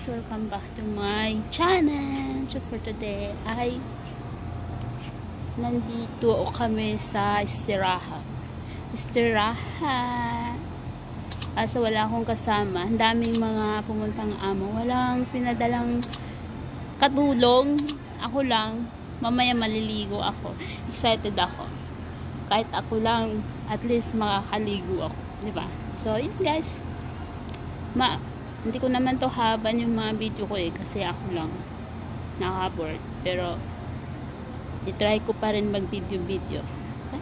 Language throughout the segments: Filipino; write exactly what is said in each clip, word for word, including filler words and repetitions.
welcome back to my channel. So for today ay nandito kami sa istiraha. Istiraha. Asa wala akong kasama. Ang daming mga pumuntang amo. Walang pinadalang katulong. Ako lang. Mamaya maliligo ako. Excited ako. Kahit ako lang, at least makakaligo ako. Diba? So, yun guys. Ma hindi ko naman to haban yung mga video ko eh. Kasi ako lang naka-board. Pero, itry ko pa rin mag-video-video. Okay?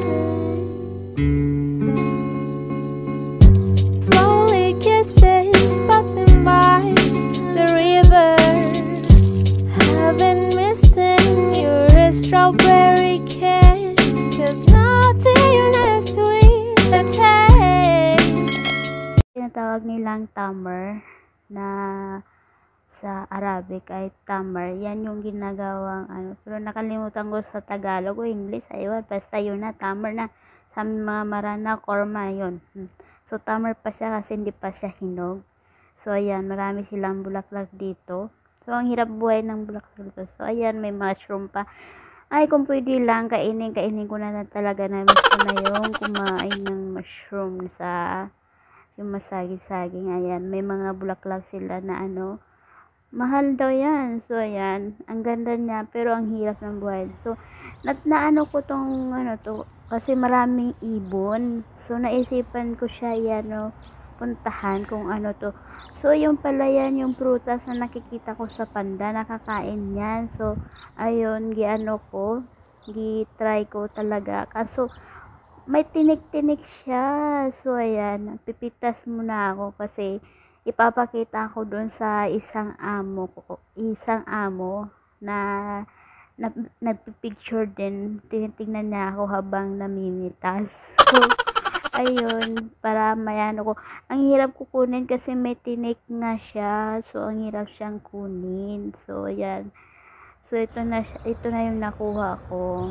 Slowly kisses passing by the river. I've been missing your strawberry kiss. Cause nothing as sweet the taste. Tinatawag nilang tamer na sa Arabic ay tamer. Yan yung ginagawang ano. Pero nakalimutan ko sa Tagalog o English. Ayun, basta yun na. Tamer na. Sa mga marana, korma yun. So, tamer pa siya kasi hindi pa siya hinog. So, ayan. Marami silang bulaklak dito. So, ang hirap buhay ng bulaklak dito. So, ayan. May mushroom pa. Ay, kung pwede lang, kainin, kainin ko na, na talaga na miss ko na yung kumain ng mushroom sa yung masagi-saging. Ayan. May mga bulaklak sila na ano. Mahal daw yan. So, ayan. Ang ganda niya. Pero, ang hirap ng buhay. So, nat naano ko tong, ano to, kasi maraming ibon. So, naisipan ko siya, yan, no, puntahan kung ano to. So, yung pala yan, yung prutas na nakikita ko sa panda. Nakakain yan. So, ayun, giano ko. Gi-try ko talaga. Kaso, may tinik-tinik siya. So, ayan. Pipitas muna ako kasi ipapakita ko dun sa isang amo ko, isang amo na, na nagpipicture din, tinitingnan niya ako habang namimitas. So, ayun, para mayano ko. Ang hirap kukunin kasi may tinik nga siya. So, ang hirap siyang kunin. So, ayan. So, ito na, ito na yung nakuha ko.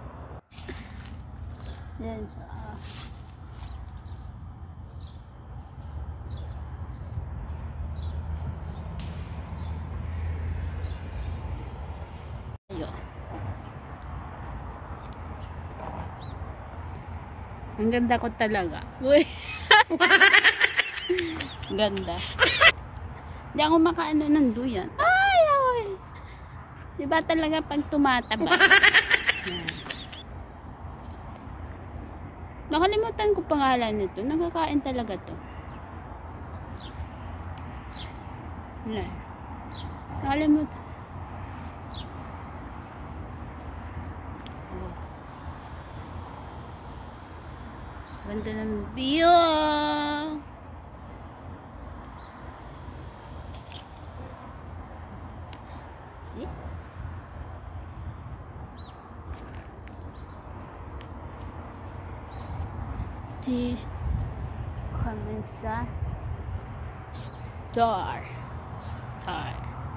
Yan. Ang ganda ko talaga. Uy. Ganda. Hindi ako makaano ng duyan. Ay, ay. Diba talaga pag tumataba? Yan. Nakalimutan ko pangalan nito. Nakakain talaga to. Wala. Nakalimutan. Ganda ng view. See? Di kami sa star. Star.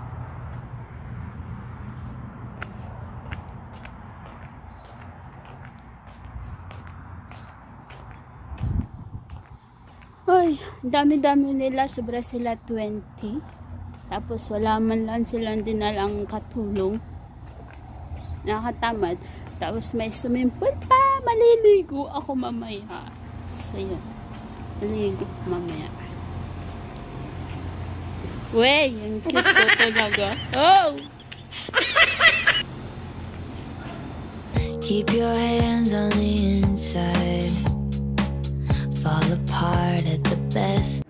Ay, dami-dami nila. Sobra sila twenty. Tapos wala man lang silang dinalang katulong. Nakatamad. Tapos may swimming pool pa. Maliligo ako mamaya. So, yun. Maliligo mamaya. Wey, ang cute ko talaga. Oh! Keep your hands on the inside. Fall apart at the best.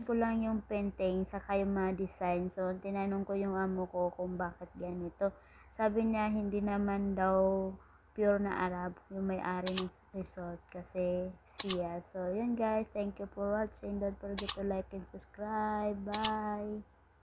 ko lang yung painting saka yung mga design. So, tinanong ko yung amo ko kung bakit ganito. Sabi niya, hindi naman daw pure na Arab yung may-ari ng resort kasi siya. So, yun guys. Thank you for watching. Don't forget to like and subscribe. Bye!